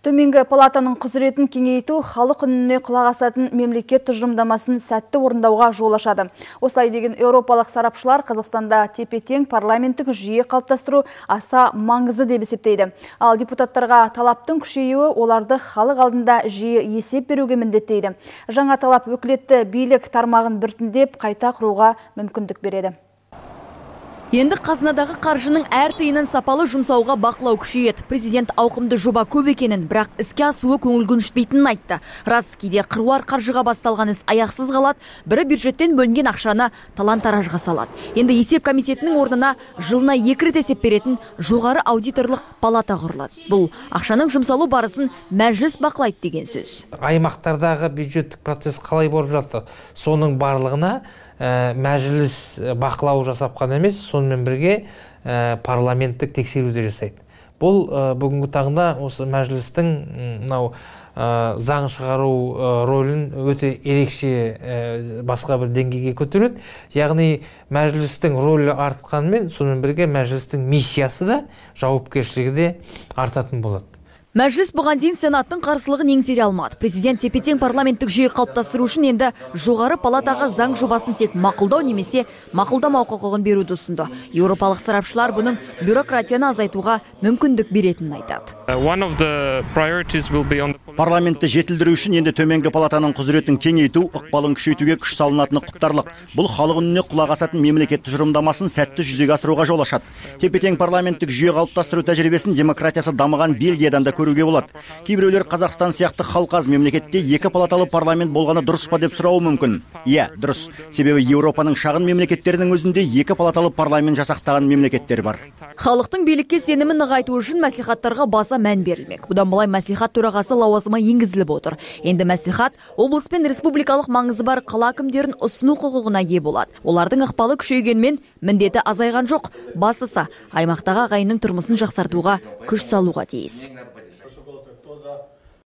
Төменгі палатаның құзыретін кеңейту халық үніне құлақ асатын мемлекет тұжырымдамасын сәтті орындауға жол ашады. Осылай деген еуропалық сарапшылар Қазақстанда тепе-тең парламенттік жүйе қалыптастыру аса маңызды деп есептейді. Ал депутаттарға талаптың күшеюі оларды халық алдында жиі есеп беруге міндеттейді. Жаңа талап өкілетті билік тармағын біртіндеп қайта құруға мүмкіндік береді. Енді қазынадағы қаржының әр тиынын сапалы жұмсауға бақылау күшейеді. Президент ауқымды жоба көп екенін, бірақ іске асуы көңіл көншітпейтінін айтты. Рас, кейде қыруар қаржыға басталған іс аяқсыз қалады, бірі бюджеттен бөлінген ақшаны талан-таражға салады. Енді есеп комитетінің орнына жылына 2 рет есеп беретін жоғары аудиторлық палата құрылады. Бұл ақшаның жұмсалу барысын мәжіліс бақылайды деген сөз. Аймақтардағы бюджеттік процесс қалай болып жатыр? Соның барлығына мәжіліс бақылау жасап қана емес, сонымен бірге парламенттік тексеруді жасайды. Бұл бүгінгі таңда осы мәжілістің заң шығару рөлін өте ерекше басқа бір деңгейге көтереді. Яғни мәжілістің рөлі артқанымен, сонымен бірге мәжілістің миссиясы да, жауапкершілігі де артатын болады. Мәжіліс бұған дейін Сенаттың қарсылығын еңсере алмады. Президент тепе-тең парламенттік жүйе қалыптастыру үшін енді жоғары палатаға заң жобасын тек мақұлдау немесе мақұлдамау құқығын беруді ұсынды. Еуропалық сарапшылар бұның бюрократияны азайтуға мүмкіндік беретінін айтады. Парламентті жетілдіру үшін енді төменгі палатаның құзыретін кеңейту, ықпалын күшейтуге күш салынатыны құптарлық. Бұл халық үніне құлақ асатын мемлекет тұжырымдамасын сәтті жүзеге асыруға жол ашады. Тепе-тең парламенттік жүйе қалыптастыру тәжірибесін демократиясы дамыған Бельгиядан да көруге болады. Кейбіреулер Қазақстан сияқты халқы аз мемлекетте 2 палаталы парламент болғаны дұрыс па деп сұрауы мүмкін. Иә, дұрыс. Себебі Еуропаның шағын мемлекеттерінің өзінде 2 палаталы парламент жасақтаған мемлекеттер бар. Халықтың билікке сенімін нығайту үшін мәслихаттарға баса мән берілмек. Бұдан былай мәслихат төрағасы лауазымы енгізіліп отыр. Енді мәслихат облыс пен республикалық маңызы бар қала әкімдерін ұсыну құқығына ие болады. Олардың ықпалы күшейгенмен міндеті азайған жоқ. Бастысы аймақтағы ағайынның тұрмысын жақсартуға күш салуға тиіс.